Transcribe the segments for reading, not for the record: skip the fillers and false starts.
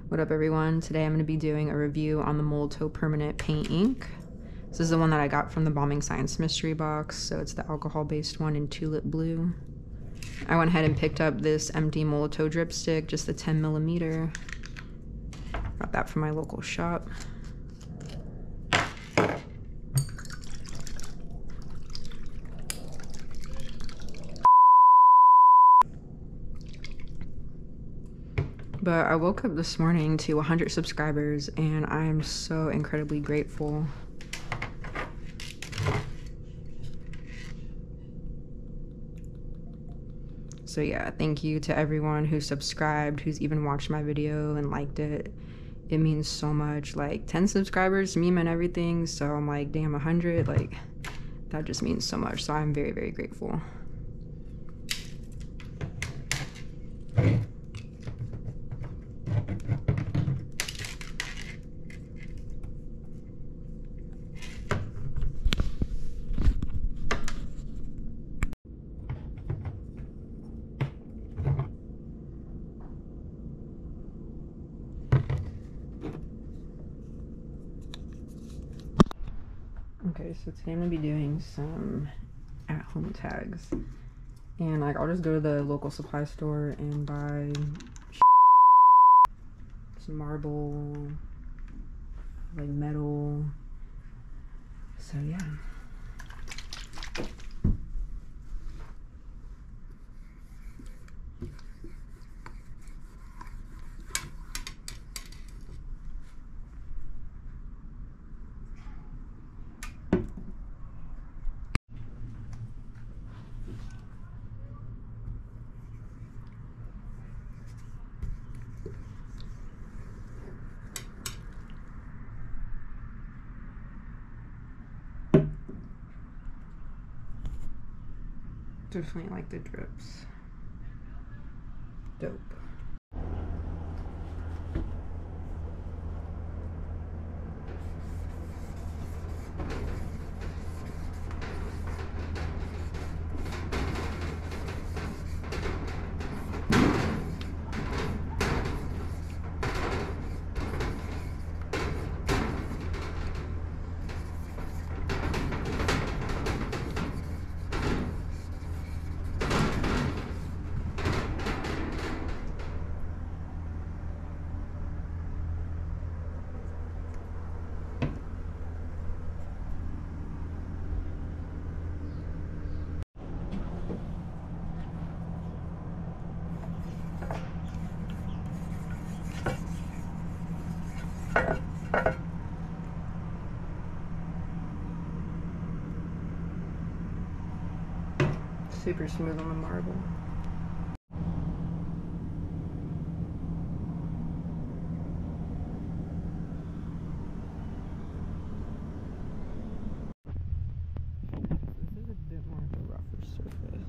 What up everyone? Today I'm going to be doing a review on the Molotow Permanent Paint Ink. This is the one that I got from the Bombing Science mystery box, so it's the alcohol based one in Tulip Blue. I went ahead and picked up this empty Molotow drip stick, just the 10mm. Got that from my local shop. But I woke up this morning to 100 subscribers and I am so incredibly grateful. So yeah, thank you to everyone who subscribed, who's even watched my video and liked it. It means so much. Like 10 subscribers to me meant everything, so I'm like, damn, 100, like that just means so much. So I'm very, very grateful. Okay, so today I'm gonna be doing some at-home tags, and like I'll just go to the local supply store and buy some marble, like metal. So yeah. Definitely like the drips. Dope. Super smooth on the marble. This is a bit more of a rougher surface.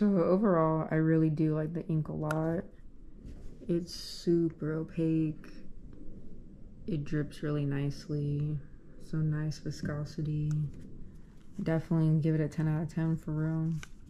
So overall, I really do like the ink a lot. It's super opaque. It drips really nicely. So nice viscosity. Definitely give it a 10 out of 10 for real.